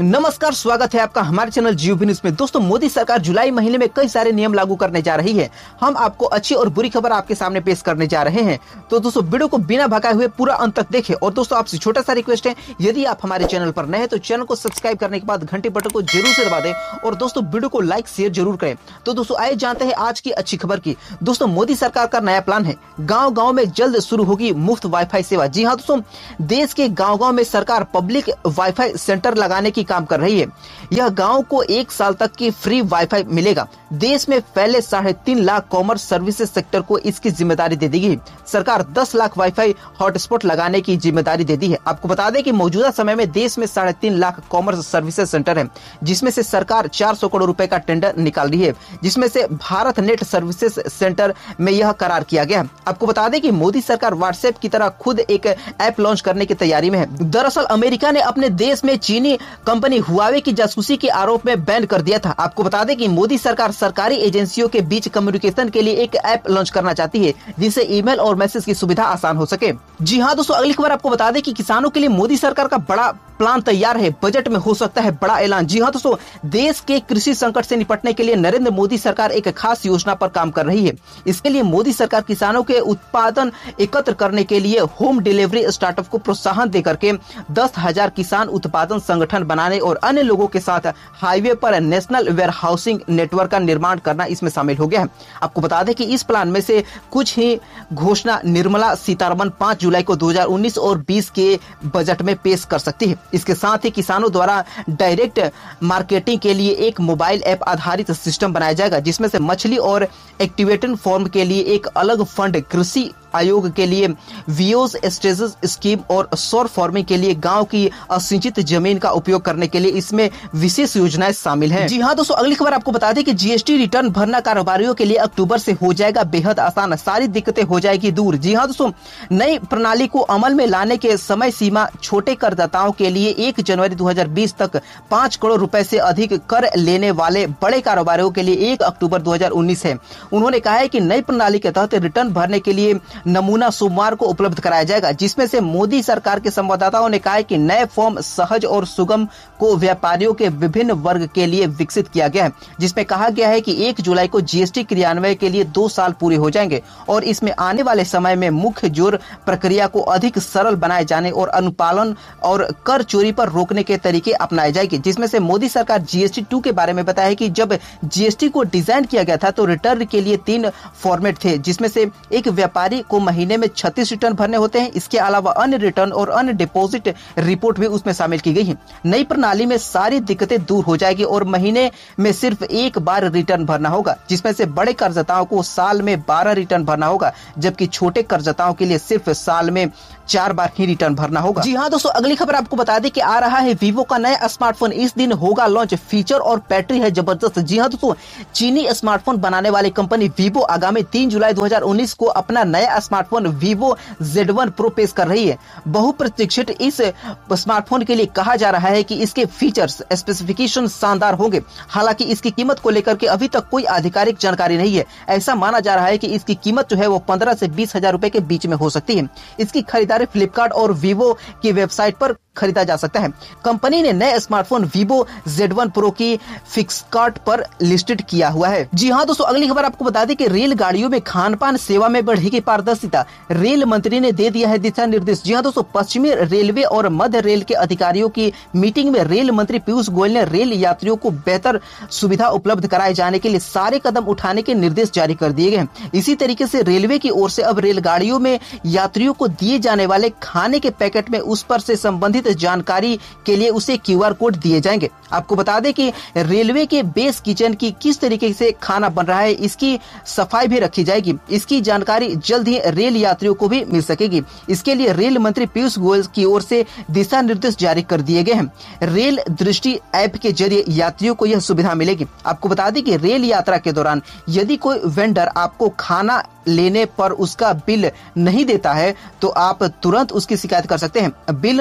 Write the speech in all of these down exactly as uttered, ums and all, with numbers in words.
नमस्कार, स्वागत है आपका हमारे चैनल जियो न्यूज में। दोस्तों, मोदी सरकार जुलाई महीने में कई सारे नियम लागू करने जा रही है। हम आपको अच्छी और बुरी खबर आपके सामने पेश करने जा रहे हैं। तो दोस्तों, वीडियो को बिना भगाए हुए पूरा अंत तक देखें। और दोस्तों, आपसे छोटा सा रिक्वेस्ट है, यदि आप हमारे चैनल पर नए हैं तो चैनल को सब्सक्राइब करने के बाद घंटे बटन को जरूर से दबा दें और दोस्तों वीडियो को लाइक शेयर जरूर करें। तो दोस्तों, आइए जानते हैं आज की अच्छी खबर की। दोस्तों, मोदी सरकार का नया प्लान है, गाँव गाँव में जल्द शुरू होगी मुफ्त वाईफाई सेवा। जी हाँ दोस्तों, देश के गाँव गाँव में सरकार पब्लिक वाईफाई सेंटर लगाने की काम कर रही है। यह गांव को एक साल तक की फ्री वाईफाई मिलेगा। देश में फैले साढ़े तीन लाख कॉमर्स सर्विसेज सेक्टर को इसकी जिम्मेदारी दे दी गई। सरकार दस लाख वाईफाई हॉटस्पॉट लगाने की जिम्मेदारी दे दी है। आपको बता दें कि मौजूदा समय में देश में साढ़े तीन लाख कॉमर्स सर्विसेज सेंटर है, जिसमें से सरकार चार सौ करोड़ रुपए का टेंडर निकाल रही है, जिसमें से भारत नेट सर्विसेज सेंटर में यह करार किया गया। आपको बता दें कि मोदी सरकार व्हाट्सएप की तरह खुद एक ऐप लॉन्च करने की तैयारी में है। दरअसल अमेरिका ने अपने देश में चीनी कंपनी हुआवे की जासूसी के आरोप में बैन कर दिया था। आपको बता दें कि मोदी सरकार सरकारी एजेंसियों के बीच कम्युनिकेशन के लिए एक ऐप लॉन्च करना चाहती है, जिससे ईमेल और मैसेज की सुविधा आसान हो सके। जी हाँ दोस्तों, अगली खबर आपको बता दें कि किसानों के लिए मोदी सरकार का बड़ा प्लान तैयार है। बजट में हो सकता है बड़ा ऐलान। जी हाँ दोस्तों, देश के कृषि संकट से निपटने के लिए नरेंद्र मोदी सरकार एक खास योजना पर काम कर रही है। इसके लिए मोदी सरकार किसानों के उत्पादन एकत्र करने के लिए होम डिलीवरी स्टार्टअप को प्रोत्साहन देकर के दस हजार किसान उत्पादन संगठन बनाने और अन्य लोगों के साथ हाईवे पर नेशनल वेयर हाउसिंग नेटवर्क का निर्माण करना इसमें शामिल हो गया है। आपको बता दें कि इस प्लान में से कुछ ही घोषणा निर्मला सीतारमण पाँच जुलाई को दो हजार उन्नीस और बीस के बजट में पेश कर सकती है। इसके साथ ही किसानों द्वारा डायरेक्ट मार्केटिंग के लिए एक मोबाइल ऐप आधारित सिस्टम बनाया जाएगा, जिसमें से मछली और एक्टिवेटेड फॉर्म के लिए एक अलग फंड, कृषि आयोग के लिए वियोज स्टेजेस स्कीम और सौर फार्मिंग के लिए गांव की असिंचित जमीन का उपयोग करने के लिए इसमें विशेष योजनाएं शामिल हैं। जी हाँ दोस्तों, अगली खबर आपको बता दें कि जीएसटी रिटर्न भरना कारोबारियों के लिए अक्टूबर से हो जाएगा बेहद आसान, सारी दिक्कतें हो जाएगी दूर। जी हाँ दोस्तों, नई प्रणाली को अमल में लाने के समय सीमा छोटे करदाताओं के लिए एक जनवरी दो हजार बीस तक पांच करोड़ रुपए से अधिक कर लेने वाले बड़े कारोबारियों के लिए एक अक्टूबर दो हजार उन्नीस है। उन्होंने कहा है कि नई प्रणाली के तहत रिटर्न भरने के लिए नमूना सोमवार को उपलब्ध कराया जाएगा, जिसमें से मोदी सरकार के संवाददाताओं ने कहा है कि नए फॉर्म सहज और सुगम को व्यापारियों के विभिन्न वर्ग के लिए विकसित किया गया है, जिसमें कहा गया है कि एक जुलाई को जीएसटी क्रियान्वयन के लिए दो साल पूरे हो जाएंगे और इसमें आने वाले समय में मुख्य जोर प्रक्रिया को अधिक सरल बनाए जाने और अनुपालन और कर चोरी पर रोकने के तरीके अपनाए जाएंगे। जिसमें से मोदी सरकार जीएसटी टू के बारे में बताया है कि जब जीएसटी को डिजाइन किया गया था तो रिटर्न के लिए तीन फॉर्मेट थे, जिसमें से एक व्यापारी को महीने में छत्तीस रिटर्न भरने होते हैं। इसके अलावा अन्य रिटर्न और अन्य डिपॉजिट रिपोर्ट भी उसमें शामिल की गई है। नई प्रणाली में सारी दिक्कतें दूर हो जाएगी और महीने में सिर्फ एक बार रिटर्न भरना होगा, जिसमें से बड़े कर्जदाताओं को साल में बारह रिटर्न भरना होगा, जबकि छोटे कर्जदाताओं के लिए सिर्फ साल में चार बार ही रिटर्न भरना होगा। जी हाँ दोस्तों, अगली खबर आपको बता दें कि आ रहा है वीवो का नया स्मार्टफोन। इस दिन होगा लॉन्च, फीचर और बैटरी है जबरदस्त। जी हाँ दोस्तों, चीनी स्मार्टफोन बनाने वाली कंपनी वीवो आगामी तीन जुलाई दो हजार उन्नीस को अपना नया smartphone Vivo Z one Pro पेश कर रही है। बहुप्रतीक्षित इस स्मार्टफोन के लिए कहा जा रहा है कि इसके फीचर्स स्पेसिफिकेशन शानदार होंगे। हालांकि इसकी कीमत को लेकर के अभी तक कोई आधिकारिक जानकारी नहीं है। ऐसा माना जा रहा है कि इसकी कीमत जो है वो पंद्रह से बीस हजार रुपए के बीच में हो सकती है। इसकी खरीदारी फ्लिपकार्ट और वीवो की वेबसाइट पर खरीदा जा सकता है। कंपनी ने नए smartphone Vivo Z one Pro की फ्लिपकार्ट पर लिस्टेड किया हुआ है। जी हाँ दोस्तों, अगली खबर आपको बता दें कि रेलगाड़ियों में खानपान सेवा में बढ़ेगी पारदर्शिता। रेल मंत्री ने दे दिया है दिशा निर्देश। जी हाँ दोस्तों, पश्चिमी रेलवे और मध्य रेल के अधिकारियों की मीटिंग में रेल मंत्री पीयूष गोयल ने रेल यात्रियों को बेहतर सुविधा उपलब्ध कराए जाने के लिए सारे कदम उठाने के निर्देश जारी कर दिए गए। इसी तरीके से रेलवे की ओर से अब रेलगाड़ियों में यात्रियों को दिए जाने वाले खाने के पैकेट में उस पर से संबंधित जानकारी के लिए उसे क्यूआर कोड दिए जाएंगे। आपको बता दें कि रेलवे के बेस किचन की किस तरीके से खाना बन रहा है, इसकी सफाई भी रखी जाएगी। इसकी जानकारी जल्द ही रेल यात्रियों को भी मिल सकेगी। इसके लिए रेल मंत्री पीयूष गोयल की ओर से दिशा निर्देश जारी कर दिए गए हैं। रेल दृष्टि ऐप के जरिए यात्रियों को यह सुविधा मिलेगी। आपको बता दें कि रेल यात्रा के दौरान यदि कोई वेंडर आपको खाना लेने पर उसका बिल नहीं देता है तो आप तुरंत उसकी शिकायत कर सकते हैं। बिल न देने पर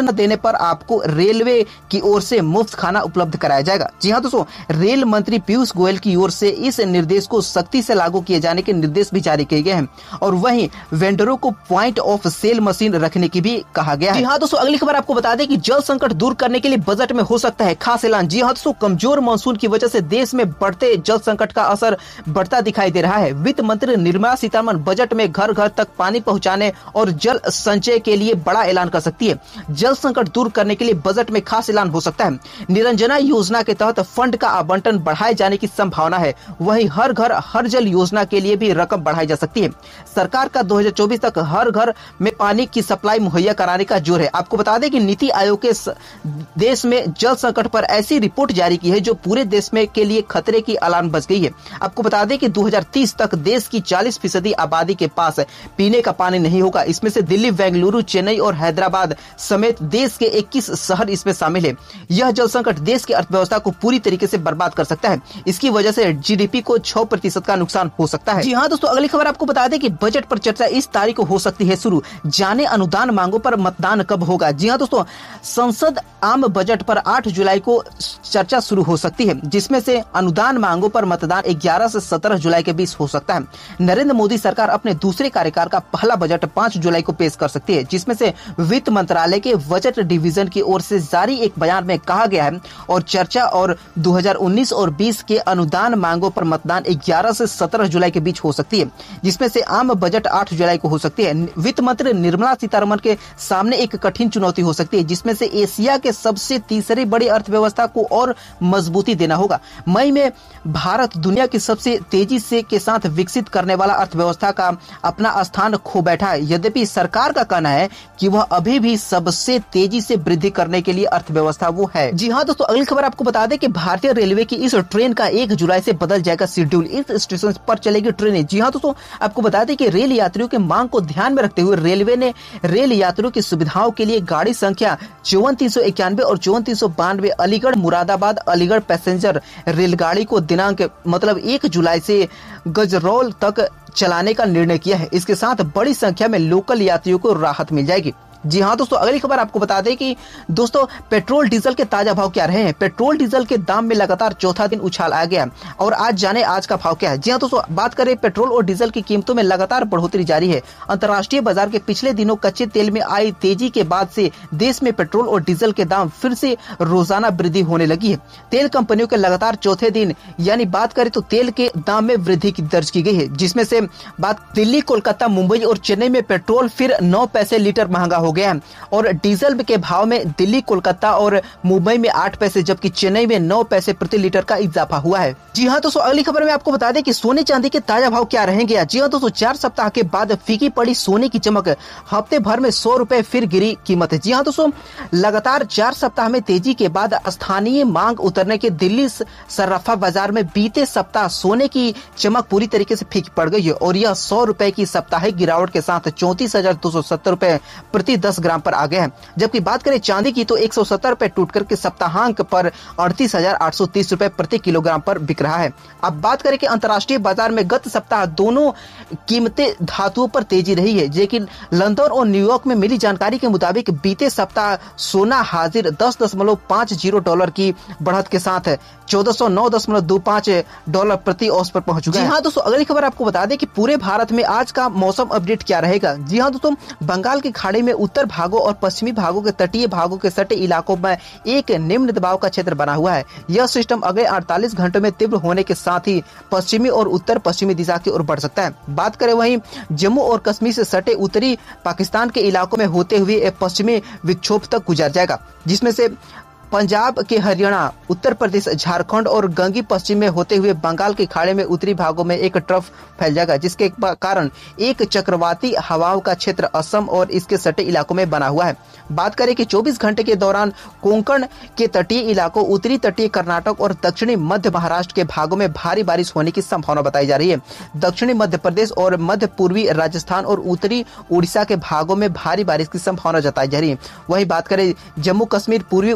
पर आपको रेलवे की ओर से मुफ्त खाना उपलब्ध कराया जाएगा। जी हाँ दोस्तों, रेल मंत्री पीयूष गोयल की ओर से इस निर्देश को सख्ती से लागू किए जाने के निर्देश भी जारी किए गए हैं और वहीं वेंडरों को पॉइंट ऑफ सेल मशीन रखने की भी कहा गया है। जी हाँ दोस्तों, अगली खबर आपको बता दें कि जल संकट दूर करने के लिए बजट में हो सकता है खास ऐलान। जी हाँ दोस्तों, कमजोर मानसून की वजह से देश में बढ़ते जल संकट का असर बढ़ता दिखाई दे रहा है। वित्त मंत्री निर्मला सीतारमण बजट में घर घर तक पानी पहुंचाने और जल संचय के लिए बड़ा ऐलान कर सकती है। जल संकट दूर करने के लिए बजट में खास ऐलान हो सकता है। निरंजना योजना के तहत फंड का आवंटन बढ़ाए जाने की संभावना है। वहीं हर घर हर जल योजना के लिए भी रकम बढ़ाई जा सकती है। सरकार का दो हज़ार चौबीस तक हर घर में पानी की सप्लाई मुहैया कराने का जोर है। आपको बता दें कि नीति आयोग के देश में जल संकट पर ऐसी रिपोर्ट जारी की है जो पूरे देश में के लिए खतरे की अलार्म बज गई है। आपको बता दें कि दो हज़ार तीस तक देश की चालीस फीसदी आबादी के पास पीने का पानी नहीं होगा। इसमें से दिल्ली, बेंगलुरु, चेन्नई और हैदराबाद समेत देश के इक्कीस शहर इसमें शामिल है। यह जल संकट देश की अर्थव्यवस्था को पूरी तरीके से बर्बाद कर सकता है। इसकी वजह से जीडीपी को छह प्रतिशत का नुकसान हो सकता है। जी हाँ दोस्तों, अगली खबर आपको बता दें कि बजट पर चर्चा इस तारीख को हो सकती है शुरू। जाने अनुदान मांगों पर मतदान कब होगा। जी हाँ दोस्तों, संसद आम बजट पर आठ जुलाई को चर्चा शुरू हो सकती है, जिसमें से अनुदान मांगों पर मतदान ग्यारह से सत्रह जुलाई के बीच हो सकता है। नरेंद्र मोदी सरकार अपने दूसरे कार्यकाल का पहला बजट पाँच जुलाई को पेश कर सकती है, जिसमें से वित्त मंत्रालय के बजट डिवीजन की ओर से जारी एक बयान में कहा गया है और चर्चा और दो हज़ार उन्नीस और बीस के अनुदान मांगों पर मतदान ग्यारह से सत्रह जुलाई के बीच हो सकती है, जिसमें से आम बजट आठ जुलाई को हो सकती है। वित्त मंत्री निर्मला सीतारमण के सामने एक कठिन चुनौती हो सकती है, जिसमें से एशिया के सबसे तीसरी बड़ी अर्थव्यवस्था को और मजबूती देना होगा। मई में भारत दुनिया की सबसे तेजी से के साथ विकसित करने वाला अर्थव्यवस्था का अपना स्थान खो बैठा है। यद्यपि सरकार का कहना है कि वह अभी भी सबसे तेजी से वृद्धि करने के लिए अर्थव्यवस्था वो है। जी हाँ दोस्तों, अगली खबर आपको बता दें कि भारतीय रेलवे की इस ट्रेन का एक जुलाई से बदल जाएगा शेड्यूल। इस स्टेशन पर चलेगी ट्रेनें। जी हाँ दोस्तों, आपको बता दें कि रेल यात्रियों के मांग को ध्यान में रखते हुए रेलवे ने रेल यात्रियों की सुविधाओं के लिए गाड़ी संख्या चौवन तीन सौ इक्यानवे और चौवन तीन सौ बानवे अलीगढ़ मुरादाबाद अलीगढ़ पैसेंजर रेलगाड़ी को दिनांक मतलब एक जुलाई से गजरौल तक चलाने का निर्णय किया है। इसके साथ बड़ी संख्या में लोकल यात्रियों को राहत मिल जाएगी। जी हाँ दोस्तों, अगली खबर आपको बता दें कि दोस्तों पेट्रोल डीजल के ताजा भाव क्या रहे हैं। पेट्रोल डीजल के दाम में लगातार चौथा दिन उछाल आ गया और आज जाने आज का भाव क्या है। जी हाँ दोस्तों, बात करें पेट्रोल और डीजल की कीमतों में लगातार बढ़ोतरी जारी है। अंतर्राष्ट्रीय बाजार के पिछले दिनों कच्चे तेल में आई तेजी के बाद से देश में पेट्रोल और डीजल के दाम फिर से रोजाना वृद्धि होने लगी है। तेल कंपनियों के लगातार चौथे दिन यानी बात करें तो तेल के दाम में वृद्धि दर्ज की गई है, जिसमें से बात दिल्ली, कोलकाता, मुंबई और चेन्नई में पेट्रोल फिर नौ पैसे लीटर महंगा हो गया है और डीजल के भाव में दिल्ली, कोलकाता और मुंबई में आठ पैसे जबकि चेन्नई में नौ पैसे प्रति लीटर का इजाफा हुआ है। जी हाँ दोस्तों, अगली खबर में आपको बता दें कि सोने चांदी के ताजा भाव क्या रहेंगे। जी हाँ दोस्तों, चार सप्ताह के बाद फीकी पड़ी सोने की चमक, हफ्ते भर में सौ रुपए फिर गिरी कीमत है। जी हाँ दोस्तों, लगातार चार सप्ताह में तेजी के बाद स्थानीय मांग उतरने के दिल्ली सर्राफा बाजार में बीते सप्ताह सोने की चमक पूरी तरीके से फीकी पड़ गई है और यह सौ रुपए की साप्ताहिक गिरावट के साथ चौंतीस हजार दो सौ सत्तर रुपए प्रति दस ग्राम पर आ गया है। जबकि बात करें चांदी की तो एक सौ सत्तर रुपए टूट करके सप्ताहांक पर अड़तीस हजार आठ सौ तीस रुपए प्रति किलोग्राम पर बिक रहा है। अब बात करें कि अंतर्राष्ट्रीय बाजार में गत सप्ताह दोनों कीमतें धातुओं पर तेजी रही है, लेकिन लंदन और न्यूयॉर्क में मिली जानकारी के मुताबिक बीते सप्ताह सोना हाजिर दस दशमलव पाँच जीरो डॉलर की बढ़त के साथ चौदह सौ नौ दशमलव दो पाँच डॉलर प्रति औंस पर पहुंच चुका है। जी हाँ दोस्तों, अगली खबर आपको बता दें कि पूरे भारत में आज का मौसम अपडेट क्या रहेगा। जी हाँ दोस्तों, बंगाल की खाड़ी में उत्तर भागों और पश्चिमी भागों के तटीय भागों के सटे इलाकों में एक निम्न दबाव का क्षेत्र बना हुआ है। यह सिस्टम अगले अड़तालीस घंटों में तीव्र होने के साथ ही पश्चिमी और उत्तर पश्चिमी दिशा की ओर बढ़ सकता है। बात करें वहीं जम्मू और कश्मीर से सटे उत्तरी पाकिस्तान के इलाकों में होते हुए पश्चिमी विक्षोभ तक गुजर जाएगा, जिसमें से पंजाब के हरियाणा, उत्तर प्रदेश, झारखंड और गंगी पश्चिम में होते हुए बंगाल की खाड़ी में उत्तरी भागों में एक ट्रफ फैल जाएगा, जिसके कारण एक चक्रवाती हवाओं का क्षेत्र असम और इसके सटे इलाकों में बना हुआ है। बात करें कि चौबीस घंटे के दौरान कोंकण के तटीय इलाकों, उत्तरी तटीय कर्नाटक और दक्षिणी मध्य महाराष्ट्र के भागों में भारी बारिश होने की संभावना बताई जा रही है। दक्षिणी मध्य प्रदेश और मध्य पूर्वी राजस्थान और उत्तरी उड़ीसा के भागों में भारी बारिश की संभावना जताई जा रही है। वहीं बात करें जम्मू कश्मीर, पूर्वी उत्तर प्रदेश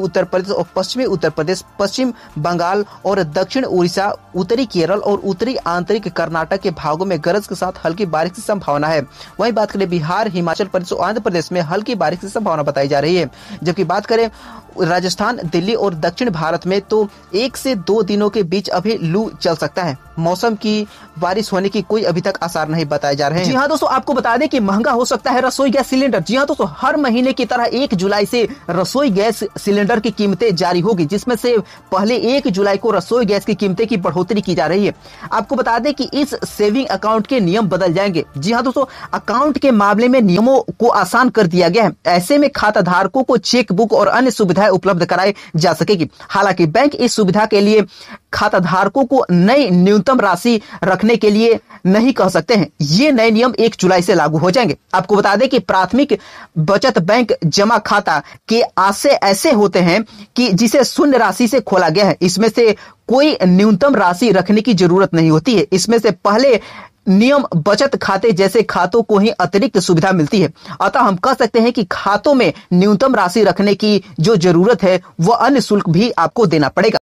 प्रदेश और पश्चिमी उत्तर प्रदेश, पश्चिम बंगाल और दक्षिण उड़ीसा, उत्तरी केरल और उत्तरी आंतरिक कर्नाटक के भागों में गरज के साथ हल्की बारिश की संभावना है। वहीं बात करें बिहार, हिमाचल प्रदेश और आंध्र प्रदेश में हल्की बारिश की संभावना बताई जा रही है। जबकि बात करें राजस्थान, दिल्ली और दक्षिण भारत में तो एक से दो दिनों के बीच अभी लू चल सकता है। मौसम की बारिश होने की कोई अभी तक आसार नहीं बताए जा रहे हैं। जी हाँ दोस्तों, आपको बता दें कि महंगा हो सकता है रसोई गैस सिलेंडर। जी हाँ दोस्तों, हर महीने की तरह एक जुलाई से रसोई गैस सिलेंडर की कीमतें जारी होगी, जिसमें से पहले एक जुलाई को रसोई गैस की कीमतें की बढ़ोतरी की जा रही है। आपको बता दें कि इस सेविंग अकाउंट के नियम बदल जाएंगे। जी हाँ दोस्तों, अकाउंट के मामले में नियमों को आसान कर दिया गया है। ऐसे में खाता धारकों को चेक बुक और अन्य सुविधाएं उपलब्ध कराई जा सकेगी। हालांकि बैंक इस सुविधा के लिए खाता धारकों को नई न्यूनतम राशि रखने के लिए नहीं कह सकते हैं। ये नए नियम एक जुलाई से लागू हो जाएंगे। आपको बता दें कि प्राथमिक बचत बैंक जमा खाता के आशय ऐसे होते हैं कि जिसे शून्य राशि से खोला गया है। इसमें से कोई न्यूनतम राशि रखने की जरूरत नहीं होती है। इसमें से पहले नियम बचत खाते जैसे खातों को ही अतिरिक्त सुविधा मिलती है। अतः हम कह सकते हैं कि खातों में न्यूनतम राशि रखने की जो जरूरत है वह अन्य शुल्क भी आपको देना पड़ेगा।